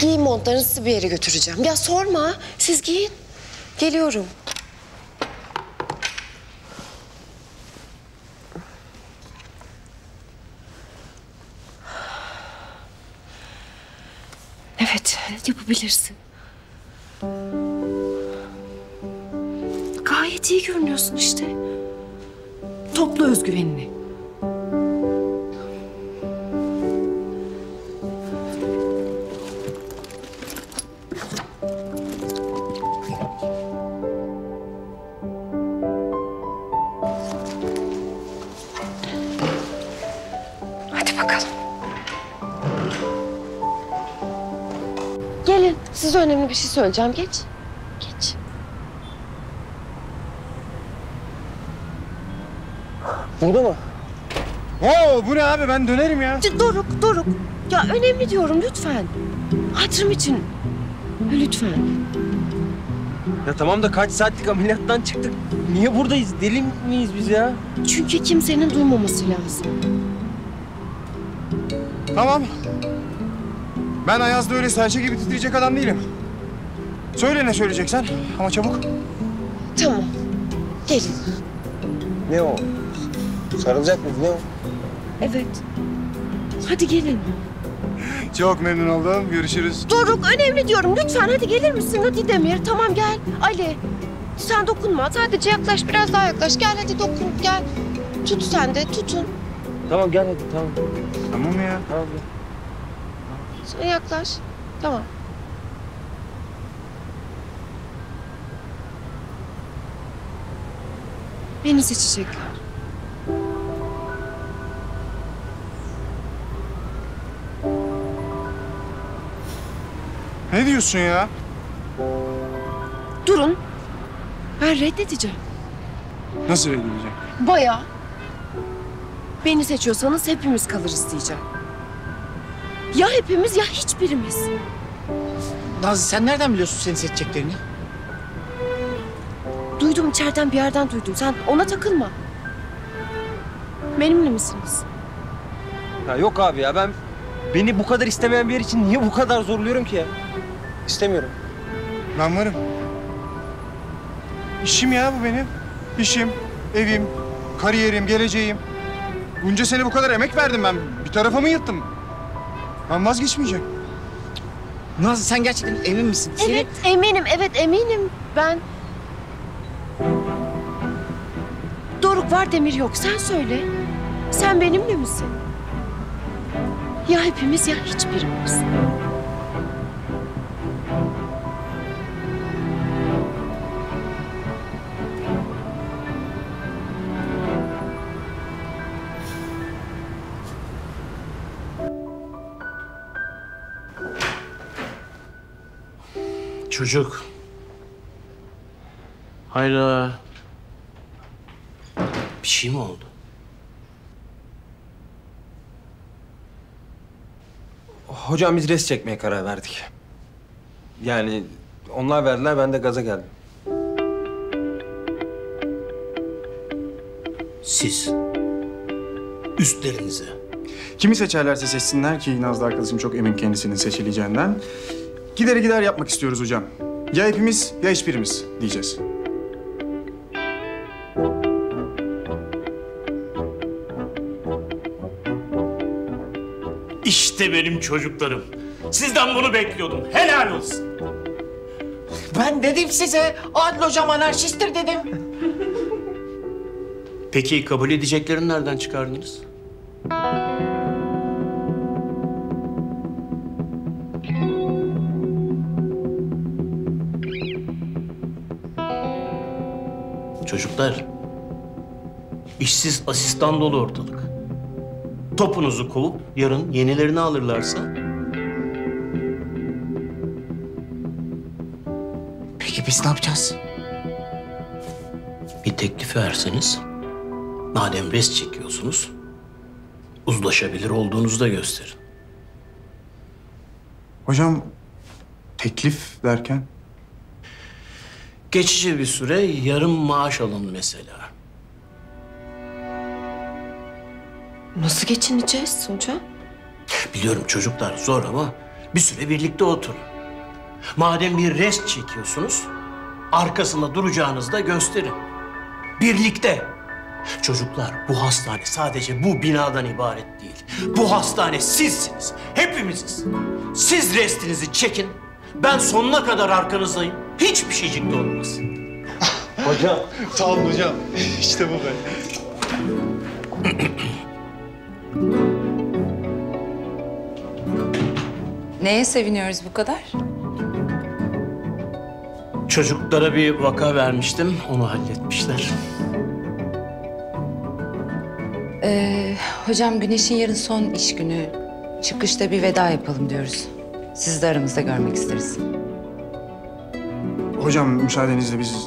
giyin montlarınızı, sizi bir yere götüreceğim. Ya sorma, siz giyin. Geliyorum. Evet, yapabilirsin. Gayet iyi görünüyorsun işte. Topla özgüvenini. Hadi bakalım. Gelin, size önemli bir şey söyleyeceğim. Geç. Geç. Burada mı? Oo, bu ne abi? Ben dönerim ya. Doruk. Ya önemli diyorum, lütfen. Hatırım için. Lütfen. Ya tamam da kaç saatlik ameliyattan çıktık. Niye buradayız? Deli miyiz biz ya? Çünkü kimsenin duymaması lazım. Tamam. Ben Ayaz'da öyle serçe gibi titreyecek adam değilim. Söyle ne söyleyeceksen ama çabuk. Tamam. Gelin. Ne o? Sarılacak mıyız? Ne o? Evet. Hadi gelin. Çok memnun oldum. Görüşürüz. Doruk, önemli diyorum. Lütfen hadi gelir misin? Hadi Demir. Tamam gel. Ali. Sen dokunma. Sadece yaklaş. Biraz daha yaklaş. Gel hadi dokun. Gel. Tut sen de. Tutun. Tamam gel hadi tamam. Tamam ya. Tamam gel. Sen yaklaş. Tamam. Beni seçecekler. Ne diyorsun ya? Durun. Ben reddedeceğim. Nasıl reddedeceğim? Bayağı. Beni seçiyorsanız hepimiz kalırız diyeceğim. Ya hepimiz ya hiçbirimiz. Nazlı sen nereden biliyorsun seni seçeceklerini? Duydum, içeriden bir yerden duydum. Sen ona takılma. Benimle misiniz? Ya yok abi ya beni bu kadar istemeyen bir yer için niye bu kadar zorluyorum ki ya? İstemiyorum. Ben varım. İşim ya bu benim. İşim, evim, kariyerim, geleceğim. Bunca sene bu kadar emek verdim ben. Bir tarafa mı yırttım? Ben vazgeçmeyeceğim. Nazlı sen gerçekten emin misin? Evet, eminim. Evet, eminim. Ben... Doruk var, Demir yok. Sen söyle. Sen benimle misin? Ya hepimiz ya hiçbirimiz. Çocuk. Hayda. Bir şey mi oldu? Hocam biz rest çekmeye karar verdik. Yani onlar verdiler ben de gaza geldim. Siz. Üstlerinize. Kimi seçerlerse seçsinler ki Nazlı arkadaşım çok emin kendisinin seçileceğinden. Gideri gider yapmak istiyoruz hocam. Ya hepimiz ya hiçbirimiz diyeceğiz. İşte benim çocuklarım. Sizden bunu bekliyordum. Helal olsun. Ben dedim size Adil hocam anarşisttir dedim. Peki kabul edeceklerini nereden çıkardınız? Çocuklar, işsiz asistan dolu ortalık. Topunuzu kovup yarın yenilerini alırlarsa... Peki biz ne yapacağız? Bir teklif verseniz, madem rest çekiyorsunuz, uzlaşabilir olduğunuzu da gösterin. Hocam teklif derken? Geçici bir süre yarım maaş alın mesela. Nasıl geçineceğiz hocam? Biliyorum çocuklar zor ama Bir süre birlikte oturun. Madem bir rest çekiyorsunuz, arkasında duracağınızı da gösterin. Birlikte. Çocuklar, bu hastane sadece bu binadan ibaret değil. Bu hastane sizsiniz, hepimiziz. Siz restinizi çekin, ben sonuna kadar arkanızdayım. Hiçbir şeycik de olmaz. Hocam. Sağ olun hocam. İşte bu be. Neye seviniyoruz bu kadar? Çocuklara bir vaka vermiştim, onu halletmişler. Hocam Güneş'in yarın son iş günü. Çıkışta bir veda yapalım diyoruz. Sizi de aramızda görmek isteriz. Hocam müsaadenizle biz...